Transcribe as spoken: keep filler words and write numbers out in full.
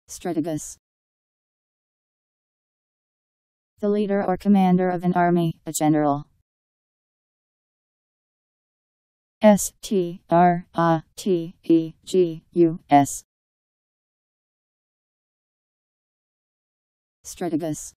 Strategus. The leader or commander of an army, a general. S T R A T E G U S. Strategus.